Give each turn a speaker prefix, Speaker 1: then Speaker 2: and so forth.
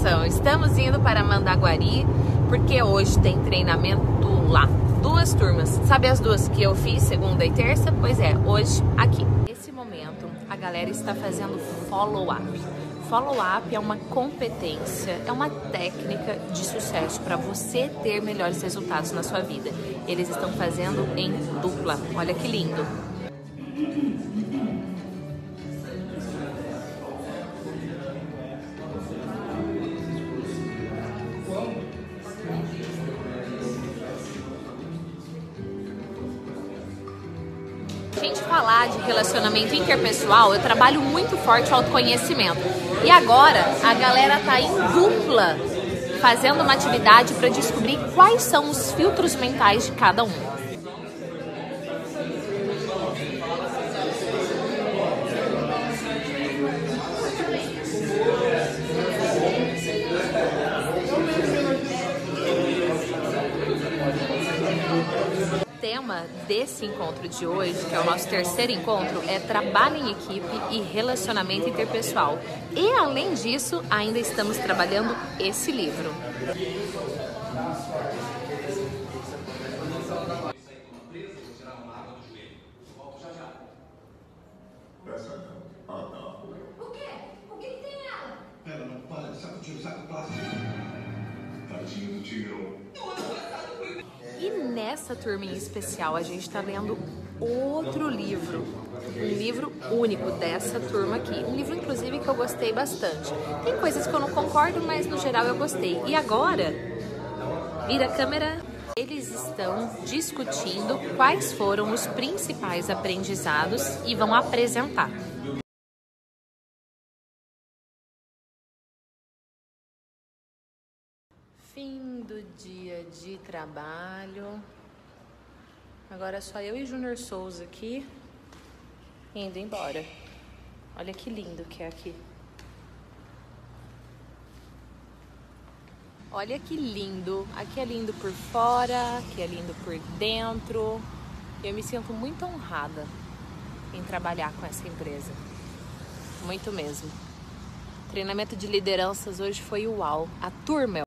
Speaker 1: emoção! Estamos indo para Mandaguari porque hoje tem treinamento lá. 2 turmas. Sabe as 2 que eu fiz, segunda e terça? Pois é, hoje aqui. Nesse momento, a galera está fazendo follow-up. Follow-up é uma competência, é uma técnica de sucesso para você ter melhores resultados na sua vida. Eles estão fazendo em dupla. Olha que lindo! A gente falar de relacionamento interpessoal, eu trabalho muito forte o autoconhecimento. E agora a galera tá em dupla fazendo uma atividade para descobrir quais são os filtros mentais de cada um. O tema desse encontro de hoje, que é o nosso terceiro encontro, é trabalho em equipe e relacionamento interpessoal. E além disso, ainda estamos trabalhando esse livro.
Speaker 2: O quê? O que tem ela? Ela não para de sacudir o saco plástico. Tadinho do Tigre.
Speaker 1: E nessa turma em especial, a gente está lendo outro livro. Um livro único dessa turma aqui. Um livro, inclusive, que eu gostei bastante. Tem coisas que eu não concordo, mas no geral eu gostei. E agora, vira a câmera. Eles estão discutindo quais foram os principais aprendizados e vão apresentar. Fim do dia de trabalho. Agora é só eu e Júnior Souza aqui, indo embora. Olha que lindo que é aqui. Olha que lindo. Aqui é lindo por fora, aqui é lindo por dentro. Eu me sinto muito honrada em trabalhar com essa empresa. Muito mesmo. O treinamento de lideranças hoje foi uau. A turma